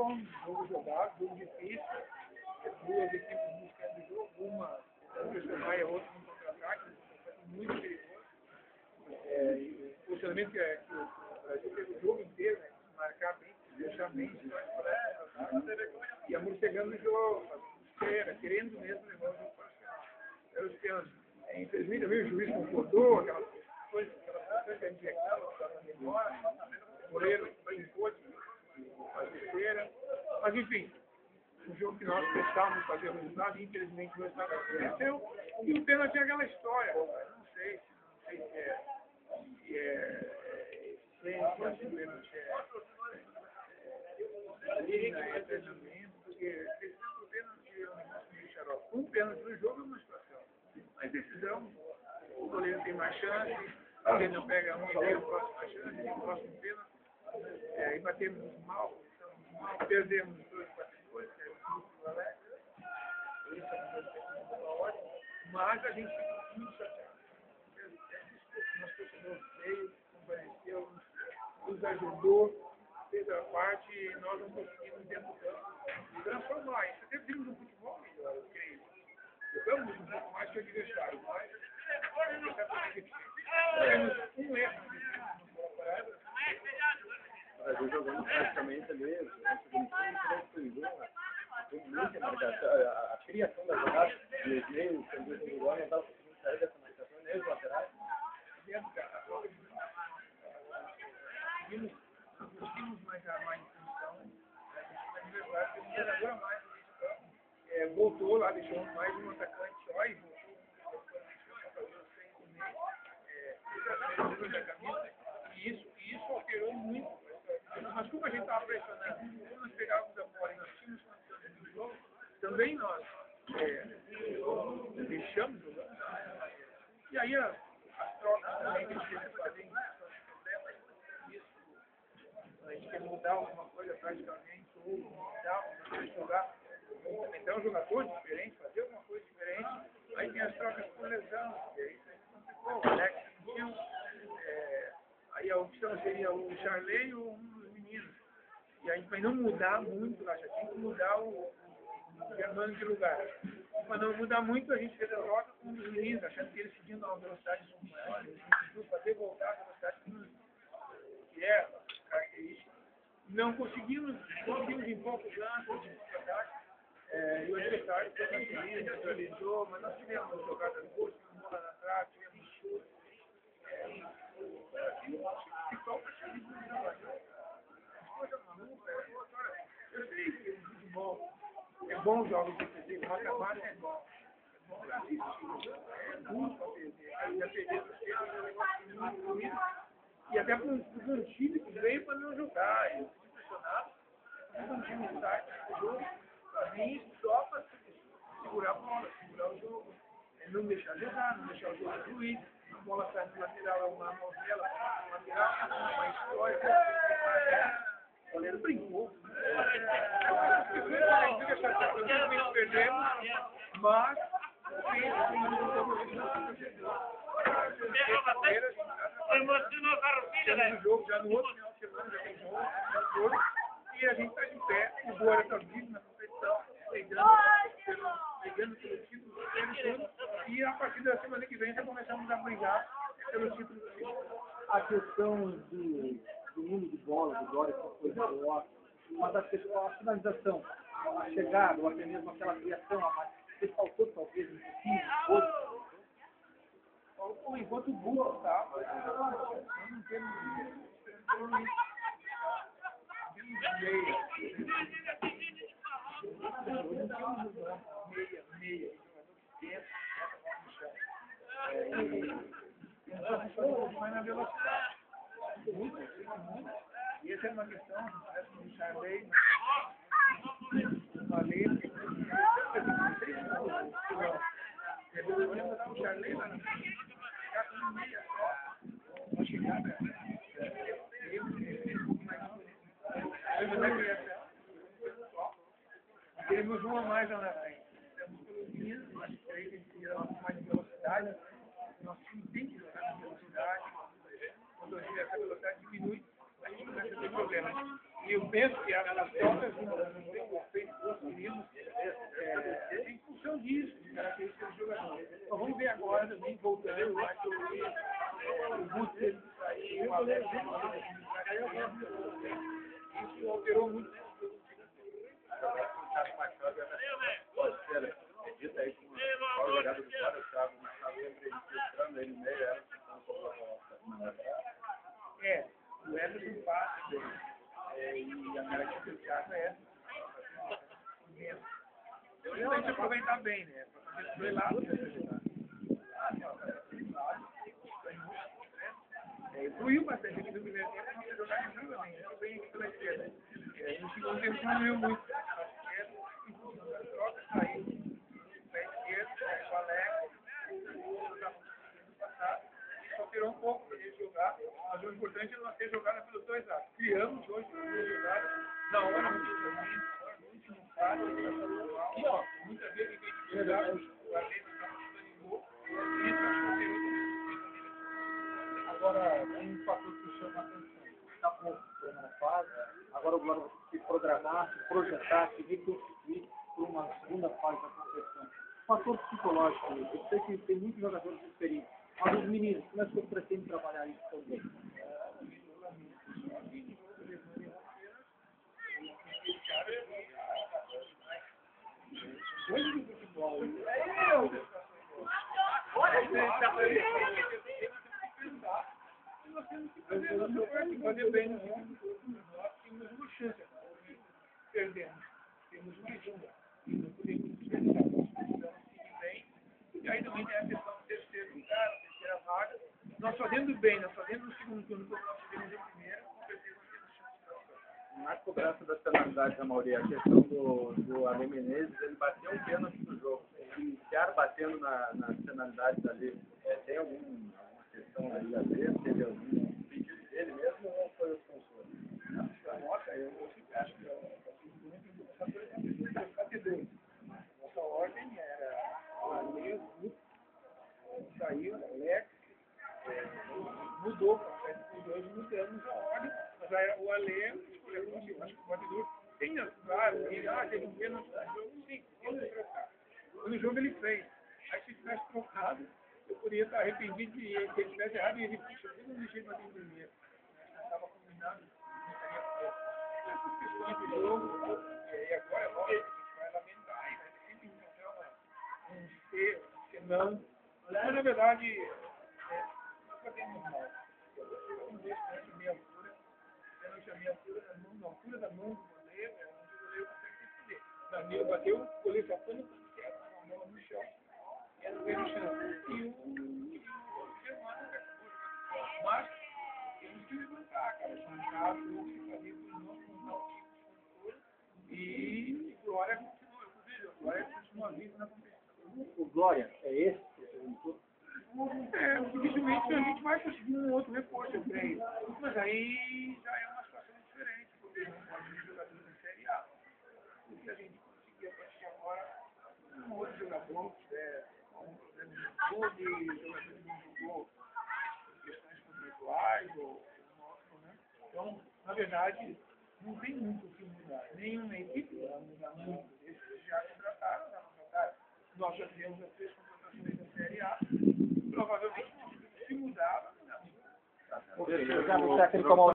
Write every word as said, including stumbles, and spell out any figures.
bom, jogo jogado, jogo difícil, duas equipes buscando o jogo, uma pressionar e a outra no contra-ataque, muito perigoso. É, e o funcionamento que, é, que o Brasil teve o jogo inteiro, né, marcar bem, deixar bem, e a morcegando o jogo, fazendo querendo mesmo levar o jogo para o final. Era os pênaltis. É, infelizmente também o juiz concordou, aquelas coisas, aquelas coisas que a gente reclama, o goleiro brincou de fazer, mas enfim, um jogo que nós precisávamos fazer o resultado, e infelizmente o resultado aconteceu, e o pênalti é aquela história, não sei, não sei se é, se é, se é, se o pênalti é, é treinamento, porque o pênalti é um negócio meio xarope. Um pênalti no jogo é uma situação, mas decisão, o goleiro tem mais chance, o goleiro não pega um, tem a próxima chance, tem o próximo pênalti, é, e batemos mal, então, mal, perdemos dois batedores, que é o Alex, mas a gente fica muito chateado. Nosso torcedor veio, compareceu, nos ajudou, fez a parte e nós não conseguimos dentro do campo transformar. Isso até vimos um futebol melhor, eu creio. Jogamos um pouco mais que o adversário, mas temos um erro no Brasil. O Brasil jogando praticamente ali, a criação da jogada, os meios, o serviço do gol, não estava conseguindo sair dessa marcação, nem os laterais. Conseguimos mais a mais função, agora mais é, voltou lá, deixou mais um atacante só e voltou e isso, isso alterou muito. Mas como a gente estava pressionando, quando nós pegávamos a bola e nós tínhamos condições do jogo, também nós é, deixamos o jogo. E aí as, as trocas também que a gente teve que fazer a gente quer mudar alguma coisa praticamente, ou mudar, jogar, aumentar um jogador diferente, fazer alguma coisa diferente. Aí tem as trocas por lesão, e aí isso aí complicou, o Alex sentiu, é, aí a opção seria o Charley ou um dos meninos. E a gente vai não mudar muito, lá já tem que mudar o, o Germano de lugar. Para não mudar muito, a gente fez a troca com um dos meninos, achando que eles pedindo uma velocidade muito maior, a gente pediu fazer voltar a velocidade que é característica. Não conseguimos, conseguimos em poucos lances de verdade, é, e o adversário foi conseguindo, neutralizou, mas nós tivemos jogadas boas, tivemos bola na trave, tivemos chute. É, ficou para chegar no jogador. Coisa maluca, eu sei que o futebol é bom jogos de P C, mas a base é bom. É bom assistir, é muito para perder. Aí já perdeu você, é um negócio muito bonito. E até para um time que veio para não jogar. Eu fui impressionado. Um time que sai do jogo para vir só para segurar a bola, segurar o jogo. Não deixar jogar, não deixar o jogo fluir. A bola sai no lateral, uma novela, uma lateral, uma história. O goleiro brincou. Fica chateado, nós perdemos, mas emocionou a Farroupilha, né? jogo já no outro final de semana, já tem jogo, e a gente está de pé, o Glória está vivo na competição, pegando pelo título, e a partir da semana que vem já começamos a brigar pelo título do time. A questão do, do mundo de bola, do Glória, que foi coloca, uma das questões, a finalização, a chegada, ou até mesmo aquela criação a mais, você faltou talvez um pouquinho, outro. Enquanto o burro tá, nós não temos temos meia. Meia, meia. E vai na velocidade. Muito, muito. E essa é uma questão, parece que o Charley, falei, eu lembro que o Charley lá na frente. Uma chegada temos uma mais lá na frente. Temos pelos meninos, mas três que tiram mais de velocidade. Nosso time tem que jogar com velocidade. Quando essa velocidade diminui, a gente começa a ter problemas. E eu penso que as trocas não têm o efeito que nós queríamos é, em função disso, de características do jogador. Então vamos ver agora também, voltando, vai que o Guto teve que sair, o Alex isso alterou muito. Edita aí com a jogada do cara, o Thiago estava sempre registrando ele no meio, era É, o Everton passa é, e a característica do Thiago é essa. Então a gente aproveitar bem, né? Para fazer os dois lados. Fluiu bastante aqui no primeiro tempo, não foi jogar em jogo também, eu bem aqui pela esquerda. No segundo tempo diminuiu muito. A esquerda, em função das trocas, saiu da esquerda, o Alex, o outro estava conseguindo passar, e só tirou um pouco para ele jogar, mas o importante é nós ter jogado pelos dois lados. Criamos hoje duas jogadas, na hora do no último quadro, muitas vezes em vez de jogar, o Alex estava chutando em gol, e isso acho que alterou também. Agora, tem um fator que chama a atenção. Está pouco na primeira fase, agora o Glória vai ter que se programar, se projetar, se reconstituir para uma segunda fase da competição. Fator psicológico, eu sei que tem muitos jogadores experientes, mas os meninos, como é que você pretende trabalhar isso também? Hoje no futebol, é eu. Olha, nós temos que fazer nossa parte, fazer bem no jogo. Nós temos uma chance, perdemos. Temos mais uma. E não podemos desperdiçar. Nós precisamos seguir bem. E aí também tem a questão do terceiro lugar, a terceira vaga. Nós fazendo bem, nós fazendo no segundo turno, como nós fizemos em primeiro, com certeza nós temos chance para isso. Na cobrança das penalidades, Amauri, a questão do, do Ale Menezes, ele bateu um pênalti no jogo. Iniciaram batendo na, nas penalidades ali. É, tem algum, alguma questão aí a ver? Teve algum pedido dele mesmo ou foi o sponsor? A nota, eu, eu sempre acho que é batedores. Nossa ordem era o Ale, o Guto, saiu, o Alex, é, mudou, os dois mudamos a ordem, mas aí o Ale escolheu, eu acho que o batedor tem, claro, ele, ah, teve um pênalti no jogo, sim, ele trocar. No jogo ele fez. Aí se tivesse trocado, eu poderia estar arrependido de ele, se ele tivesse errado, e ele, puxa, eu não deixei bater em primeiro. Não estava combinado, não estaria feito. Essas questões do jogo, e agora é lógico, a gente vai lamentar, e vai sempre encontrar um ser, um senão. Mas na verdade, é, nós batemos mal. Um dois pênaltis de meia altura, pênalti a meia altura da mão, na altura da mão do goleiro, é onde o goleiro consegue defender. Danilo bateu, o goleiro já foi no canto, a bola no chão, e ela veio no chão. E o Germano acabou. Mas temos que levantar, cara, levantar, temos que fazer os nossos controle. E Glória continua, eu vejo, a Glória continua viva na competição. O Glória é esse que você perguntou? É, dificilmente a gente vai conseguir um outro reforço, eu creio. Mas aí já é uma situação diferente, porque não pode ser jogador da Série A. O que a gente conseguiu a partir de agora, um outro jogador que tiver algum problema no clube, jogador que não jogou questões contratuais ou algum outro problema. Então, na verdade, não tem muito o que mudar. Nenhuma equipe vai mudar muito. Esses já contrataram, já contrataram. Nós já tivemos as três contratações da Série A. Provavelmente, se mudar, vai mudar muito. Obrigado, técnico Amauri.